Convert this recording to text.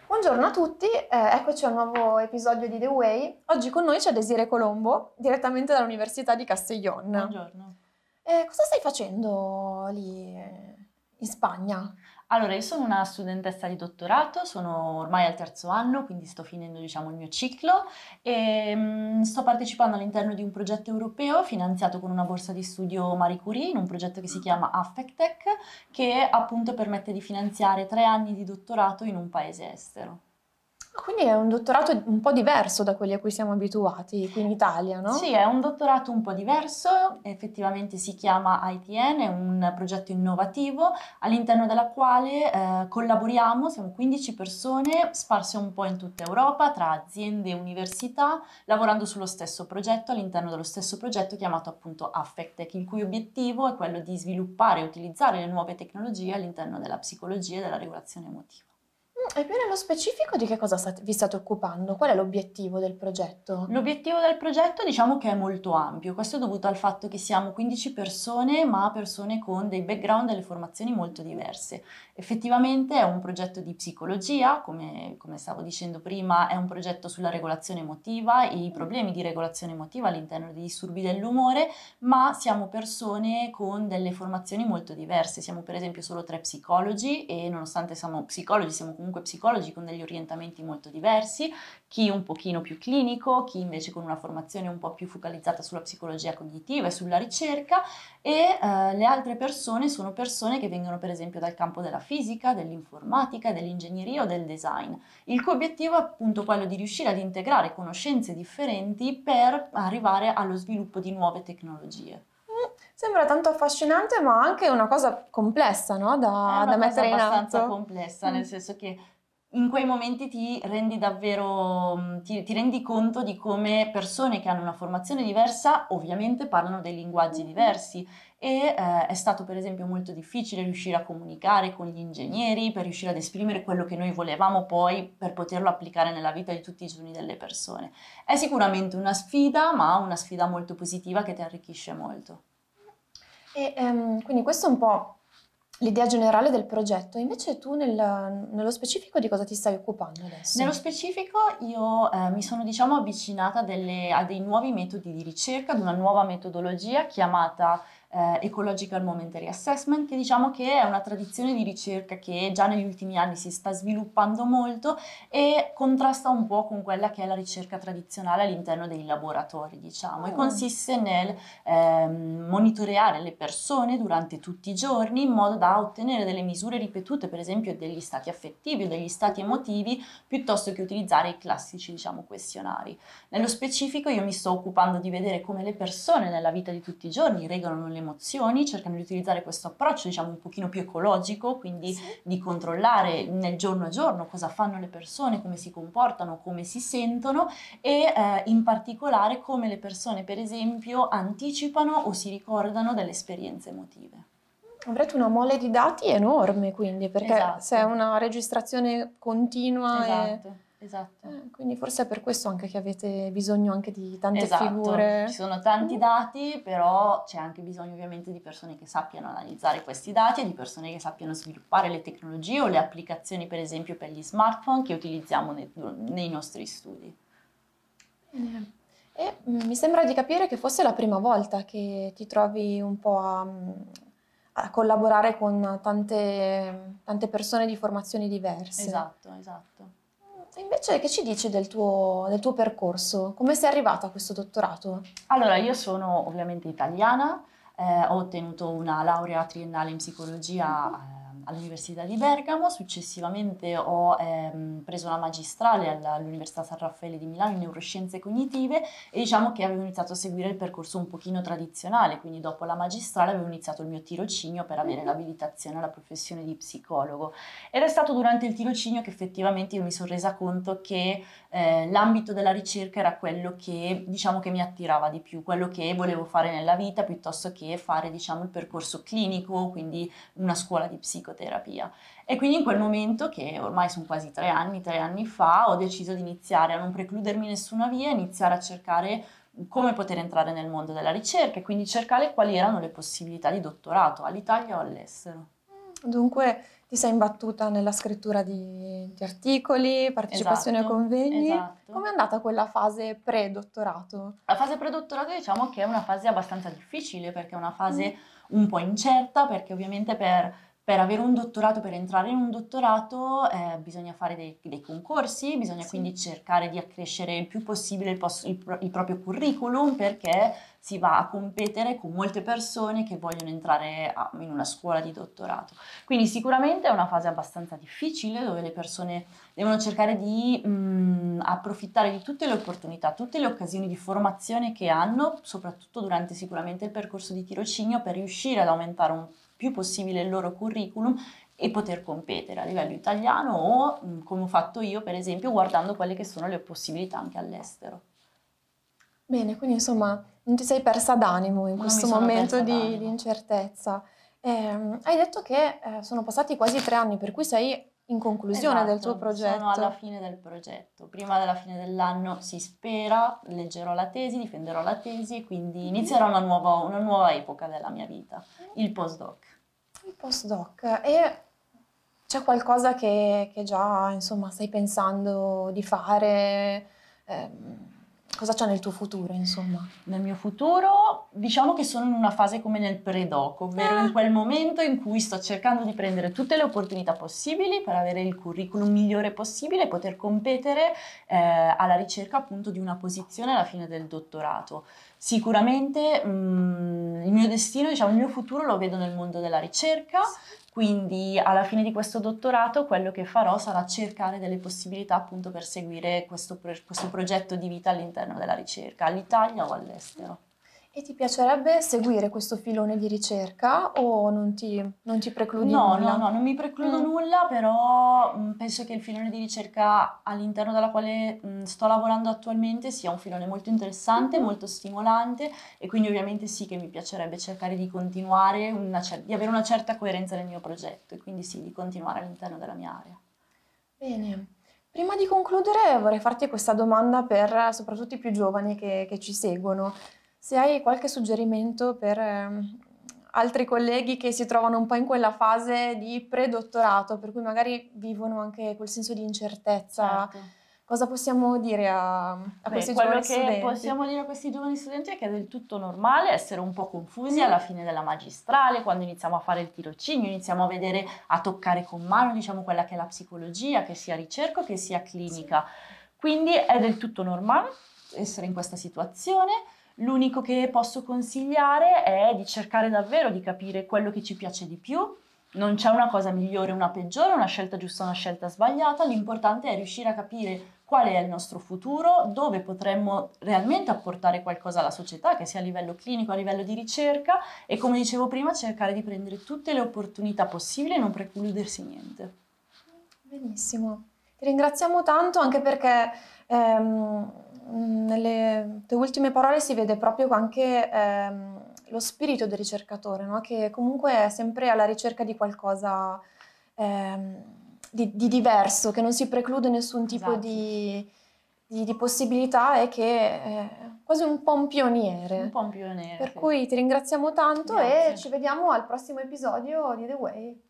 Buongiorno a tutti, eccoci a un nuovo episodio di The Way. Oggi con noi c'è Desiree Colombo, direttamente dall'Università di Castellón. Buongiorno. Cosa stai facendo lì in Spagna? Allora, io sono una studentessa di dottorato, sono ormai al terzo anno, quindi sto finendo, il mio ciclo e sto partecipando all'interno di un progetto europeo finanziato con una borsa di studio Marie Curie, in un progetto che si chiama Affectech, che appunto permette di finanziare 3 anni di dottorato in un paese estero. Quindi è un dottorato un po' diverso da quelli a cui siamo abituati qui in Italia, Sì, no? è un dottorato un po' diverso, effettivamente si chiama ITN, è un progetto innovativo all'interno della quale collaboriamo, siamo 15 persone sparse un po' in tutta Europa, tra aziende e università, lavorando sullo stesso progetto, all'interno dello stesso progetto chiamato appunto Affectech, il cui obiettivo è quello di sviluppare e utilizzare le nuove tecnologie all'interno della psicologia e della regolazione emotiva. E più nello specifico di che cosa vi state occupando? Qual è l'obiettivo del progetto? L'obiettivo del progetto diciamo che è molto ampio, questo è dovuto al fatto che siamo 15 persone, ma persone con dei background e delle formazioni molto diverse. Effettivamente è un progetto di psicologia, come stavo dicendo prima, è un progetto sulla regolazione emotiva e i problemi di regolazione emotiva all'interno dei disturbi dell'umore, ma siamo persone con delle formazioni molto diverse. Siamo per esempio solo 3 psicologi e nonostante siamo psicologi, siamo comunque psicologi con degli orientamenti molto diversi, chi un pochino più clinico, chi invece con una formazione un po' più focalizzata sulla psicologia cognitiva e sulla ricerca e le altre persone sono persone che vengono per esempio dal campo della fisica, dell'informatica, dell'ingegneria o del design. Il cui obiettivo è appunto quello di riuscire ad integrare conoscenze differenti per arrivare allo sviluppo di nuove tecnologie. Sembra tanto affascinante, ma anche una cosa complessa, no? È Da una cosa mettere in abbastanza atto. complessa, nel senso che in quei momenti ti rendi davvero, ti rendi conto di come persone che hanno una formazione diversa ovviamente parlano dei linguaggi diversi e è stato per esempio molto difficile riuscire a comunicare con gli ingegneri per riuscire ad esprimere quello che noi volevamo poi per poterlo applicare nella vita di tutti i giorni delle persone. È sicuramente una sfida, ma una sfida molto positiva che ti arricchisce molto. Quindi questo è un po' l'idea generale del progetto. Invece tu nello specifico di cosa ti stai occupando Nello adesso? specifico io mi sono diciamo avvicinata a dei nuovi metodi di ricerca, ad una nuova metodologia chiamata Ecological Momentary Assessment, che diciamo che è una tradizione di ricerca che già negli ultimi anni si sta sviluppando molto e contrasta un po' con quella che è la ricerca tradizionale all'interno dei laboratori, diciamo, e Mm. consiste nel monitoreare le persone durante tutti i giorni in modo da ottenere delle misure ripetute, per esempio degli stati affettivi o degli stati emotivi, piuttosto che utilizzare i classici, diciamo, questionari. Nello specifico io mi sto occupando di vedere come le persone nella vita di tutti i giorni regolano le emozioni, cercano di utilizzare questo approccio, diciamo, un pochino più ecologico, quindi Sì. di controllare nel giorno a giorno cosa fanno le persone, come si comportano, come si sentono e in particolare come le persone, per esempio, anticipano o si ricordano delle esperienze emotive. Avrete una mole di dati enorme, quindi, perché se è Esatto. una registrazione continua Esatto, esatto. quindi forse è per questo anche che avete bisogno anche di tante Esatto, ci figure. sono tanti dati, però c'è anche bisogno ovviamente di persone che sappiano analizzare questi dati e di persone che sappiano sviluppare le tecnologie o le applicazioni, per esempio, per gli smartphone che utilizziamo nei nostri studi. Bene. E mi sembra di capire che fosse la prima volta che ti trovi un po' a collaborare con tante persone di formazioni diverse. Esatto, esatto. E invece che ci dici del tuo percorso? Come sei arrivata a questo dottorato? Allora, io sono ovviamente italiana, ho ottenuto una laurea triennale in psicologia all'Università di Bergamo, successivamente ho preso una magistrale all'Università San Raffaele di Milano in neuroscienze cognitive e diciamo che avevo iniziato a seguire il percorso un pochino tradizionale, quindi dopo la magistrale avevo iniziato il mio tirocinio per avere l'abilitazione alla professione di psicologo. Ed è stato durante il tirocinio che effettivamente io mi sono resa conto che l'ambito della ricerca era quello che diciamo che mi attirava di più, quello che volevo fare nella vita piuttosto che fare diciamo il percorso clinico, quindi una scuola di psicoterapia. E quindi in quel momento, che ormai sono quasi 3 anni fa, ho deciso di iniziare a non precludermi nessuna via, iniziare a cercare come poter entrare nel mondo della ricerca e quindi cercare quali erano le possibilità di dottorato all'Italia o all'estero. Dunque ti sei imbattuta nella scrittura di articoli, partecipazione a Esatto, convegni. esatto. Com'è andata quella fase pre-dottorato? La fase predottorato diciamo che è una fase abbastanza difficile perché è una Mm. fase un po' incerta perché ovviamente per avere un dottorato, per entrare in un dottorato bisogna fare dei concorsi, bisogna Sì. quindi cercare di accrescere il più possibile il proprio curriculum perché si va a competere con molte persone che vogliono entrare in una scuola di dottorato. Quindi sicuramente è una fase abbastanza difficile dove le persone devono cercare di approfittare di tutte le opportunità, tutte le occasioni di formazione che hanno, soprattutto durante sicuramente il percorso di tirocinio, per riuscire ad aumentare un più possibile il loro curriculum e poter competere a livello italiano o, come ho fatto io, per esempio, guardando quelle che sono le possibilità anche all'estero. Bene, quindi insomma non ti sei persa d'animo in Non mi questo sono momento persa di d'animo. incertezza. Hai detto che sono passati quasi 3 anni, per cui sei in conclusione del tuo Esatto, sono alla progetto. fine del progetto. Prima della fine dell'anno si spera, leggerò la tesi, difenderò la tesi e quindi Mhm. inizierà una nuova epoca della mia vita, il postdoc. Il postdoc. E c'è qualcosa che già, insomma, stai pensando di fare? Cosa c'è nel tuo futuro, insomma? Nel mio futuro, diciamo che sono in una fase come nel pre-doc, ovvero in Ah, quel momento in cui sto cercando di prendere tutte le opportunità possibili per avere il curriculum migliore possibile e poter competere alla ricerca appunto di una posizione alla fine del dottorato. Sicuramente il mio destino, diciamo, il mio futuro lo vedo nel mondo della ricerca, quindi alla fine di questo dottorato quello che farò sarà cercare delle possibilità appunto per seguire questo progetto di vita all'interno della ricerca, all'Italia o all'estero. e ti piacerebbe seguire questo filone di ricerca o non ti precludi No, no, nulla? no, non mi precludo Mm. nulla, però penso che il filone di ricerca all'interno della quale sto lavorando attualmente sia un filone molto interessante, Mhm. molto stimolante e quindi ovviamente sì che mi piacerebbe cercare di continuare, di avere una certa coerenza nel mio progetto e quindi sì, di continuare all'interno della mia area. Bene. Prima di concludere vorrei farti questa domanda per soprattutto i più giovani che ci seguono. Se hai qualche suggerimento per altri colleghi che si trovano un po' in quella fase di pre-dottorato, per cui magari vivono anche quel senso di incertezza, Certo. cosa possiamo dire a Beh, questi quello giovani che studenti? possiamo dire a questi giovani studenti è che è del tutto normale essere un po' confusi Mm? alla fine della magistrale, quando iniziamo a fare il tirocinio, iniziamo a vedere, a toccare con mano, diciamo, quella che è la psicologia, che sia ricerca o che sia Sì. clinica. Quindi è del tutto normale essere in questa situazione. L'unico che posso consigliare è di cercare davvero di capire quello che ci piace di più. Non c'è una cosa migliore o una peggiore, una scelta giusta o una scelta sbagliata, l'importante è riuscire a capire qual è il nostro futuro, dove potremmo realmente apportare qualcosa alla società, che sia a livello clinico, a livello di ricerca e come dicevo prima cercare di prendere tutte le opportunità possibili e non precludersi niente. Benissimo, ti ringraziamo tanto anche perché nelle tue ultime parole si vede proprio anche lo spirito del ricercatore, no? Che comunque è sempre alla ricerca di qualcosa ehm, di diverso, che non si preclude nessun tipo Esatto, di possibilità e che è quasi un po' un un pioniere. po' un pioniere, Per sì. cui ti ringraziamo tanto e Grazie. ci vediamo al prossimo episodio di The Way.